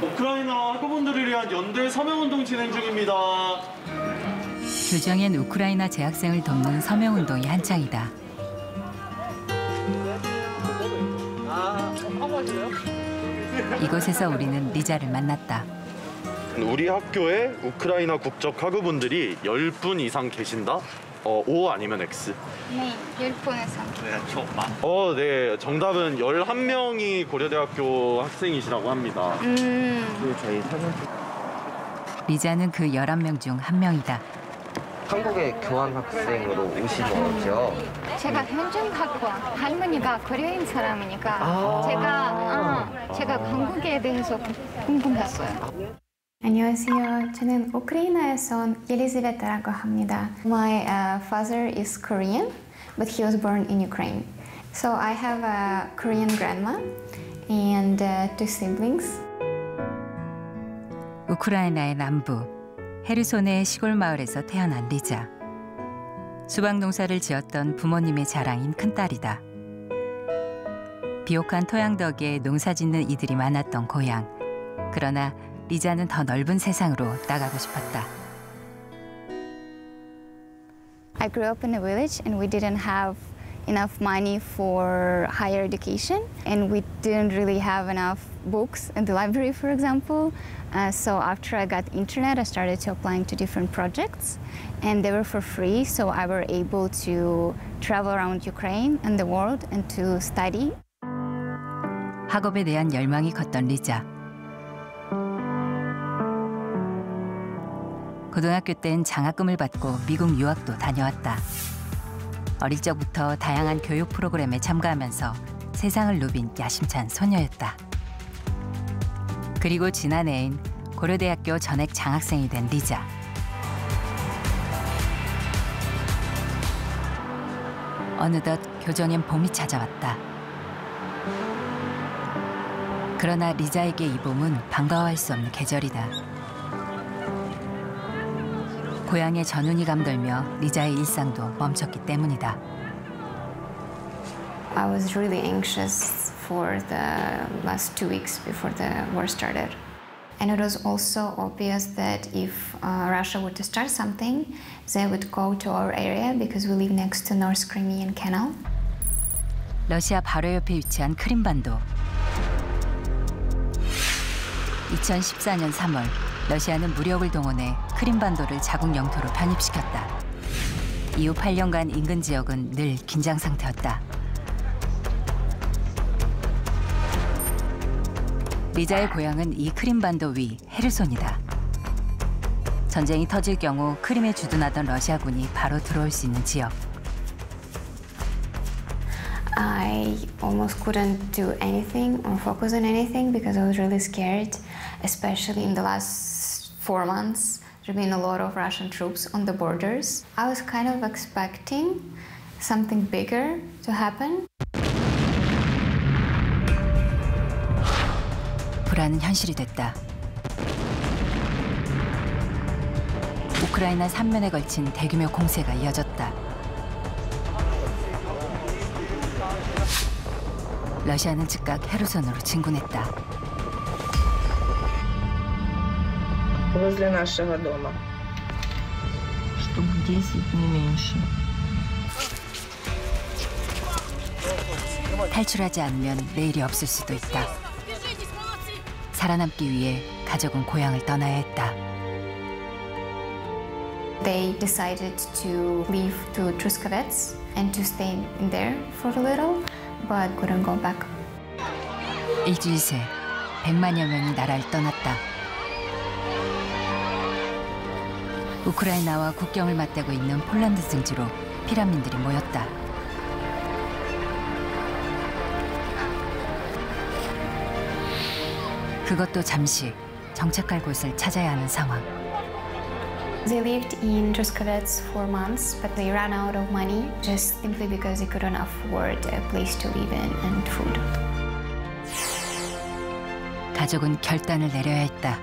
우크라이나 학우분들을 위한 연대 서명운동 진행 중입니다. 교정엔 우크라이나 재학생을 돕는 서명운동이 한창이다. 이곳에서 우리는 리자를 만났다. 우리 학교에 우크라이나 국적 학우분들이 10분 이상 계신다? O 아니면 X? 네, 10분 이상. 네. 정답은 11명이 고려대학교 학생이시라고 합니다. 저희 사진. 리자는 그 11명 중 한 명이다. 한국에 교환학생으로 오신 거죠? 제가 현존학과 할머니가 코리아인 사람이니까 제가 한국에 대해서 궁금했어요. 안녕하세요. 저는 우크라이나에서 온 예리자베타라고 합니다. My father is Korean, but he was born in Ukraine. So I have a Korean grandma and two siblings. 우크라이나의 남부 헤르손의 시골 마을에서 태어난 리자. 수박 농사를 지었던 부모님의 자랑인 큰딸이다. 비옥한 토양 덕에 농사 짓는 이들이 많았던 고향. 그러나 리자는 더 넓은 세상으로 나가고 싶었다. I grew up in a village and we didn't have enough money for higher education and we didn't really have enough books in the library, for example. So after I got internet, I started to applying to different projects and they were for free, so I were able to travel around Ukraine and the world and to study. 학업에 대한 열망이 컸던 리자. 고등학교 땐 장학금을 받고 미국 유학도 다녀왔다. 어릴 적부터 다양한 교육 프로그램에 참가하면서 세상을 누빈 야심찬 소녀였다. 그리고 지난해엔 고려대학교 전액 장학생이 된 리자. 어느덧 교정엔 봄이 찾아왔다. 그러나 리자에게 이 봄은 반가워할 수 없는 계절이다. 고향의 전운이 감돌며 리자의 일상도 멈췄기 때문이다. I was really anxious for the last 2 weeks before the war started. And it was also obvious that if Russia were to start something, they would go to our area because we live next to North Crimean Canal. 러시아 바로 옆에 위치한 크림반도. 2014년 3월 러시아는 무력을 동원해 크림반도를 자국 영토로 편입시켰다. 이후 8년간 인근 지역은 늘 긴장 상태였다. 리자의 고향은 이 크림반도 위 헤르손이다. 전쟁이 터질 경우 크림에 주둔하던 러시아군이 바로 들어올 수 있는 지역. I almost couldn't do anything or focus on anything because I was really scared, especially in the last 4 months. There have been a lot of Russian troops on the borders. I was kind of expecting something bigger to happen. 불안은 현실이 됐다. 우크라이나 3면에 걸친 대규모 공세가 이어졌다. 러시아는 즉각 헤르손으로 진군했다. Возле нашего дома. Штук 10, не меньше. 탈출하지 않으면 내일이 없을 수도 있다. 살아남기 위해 가족은 고향을 떠나야 했다. They decided to leave to Truskovets and to stay in there for a little, but couldn't go back. 일주일 새 100만여 명이 나라를 떠났다. 우크라이나와 국경을 맞대고 있는 폴란드 등지로 피난민들이 모였다. 그것도 잠시 정착할 곳을 찾아야 하는 상황. They lived in Truskovets for months, but they ran out of money just simply because they couldn't afford a place to live in and food. 가족은 결단을 내려야 했다.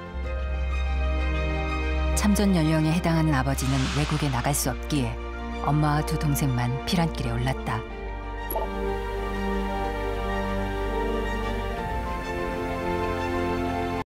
참전 연령에 해당하는 아버지는 외국에 나갈 수 없기에 엄마와 두 동생만 피란길에 올랐다.